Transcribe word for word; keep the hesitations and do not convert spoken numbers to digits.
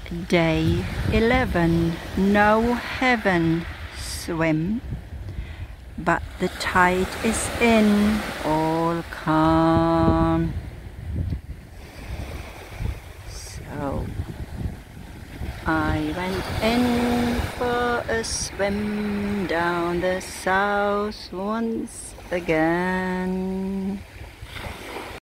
Day eleven. No heaven swim, but the tide is in, all calm. So I went in for a swim down the south once again.